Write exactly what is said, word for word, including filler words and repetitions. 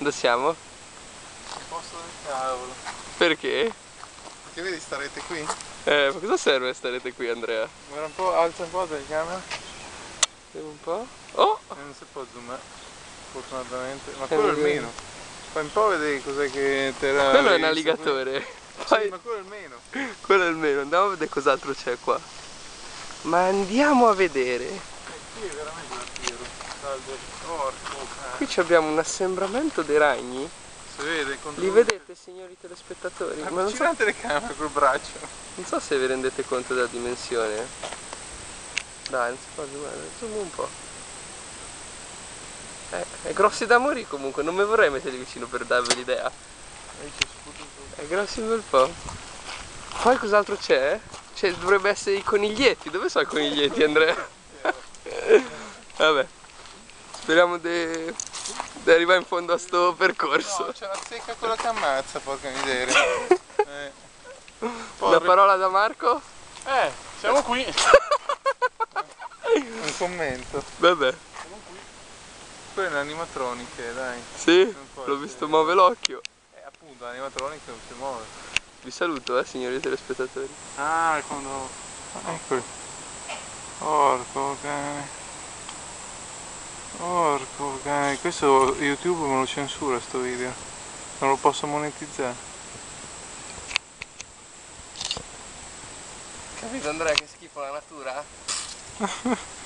Dove siamo? Un posto del cavolo. Perché? Perché vedi sta rete qui? Eh, ma cosa serve starete qui, Andrea? Guarda un po', alza un po' la telecamera. Vediamo un po'. Oh! E non si può zoomare, fortunatamente. Ma Eh, quello è il vedete. meno. Fai un po' vedere cos'è che te era. Quello è un visto alligatore. qui. Poi... Sì, ma quello è il meno. Quello è il meno, andiamo a vedere cos'altro c'è qua. Ma andiamo a vedere. Eh, qui è veramente un tiro. Salve. Porco cane. Qui abbiamo un assembramento dei ragni. Si vede? Contro... Li vedete, signori telespettatori? Ma non so, Avvicina la telecamera col braccio. non so se vi rendete conto della dimensione. Dai, non si può zoomare, zoom un po'. Eh, è grossi da morire comunque, non mi vorrei metterli vicino per darvi l'idea. È grossi un bel po'. Poi cos'altro c'è? Cioè, dovrebbe essere i coniglietti. Dove sono i coniglietti, Andrea? Vabbè. Speriamo di arrivare in fondo a sto percorso. No, c'è la secca quella che ammazza, porca miseria. eh. Una parola da Marco? Eh, siamo qui. Un commento. Vabbè. Quelle sono animatroniche, dai. Sì, può l'ho essere- visto muove l'occhio. Eh, appunto, l'animatronica non si muove. Vi saluto, eh, signori telespettatori. Ah, è quando... Ah, eccoli. Porco cane. Porco cane. Questo YouTube me lo censura sto video. Non lo posso monetizzare. Capito, Andrea, che schifo la natura?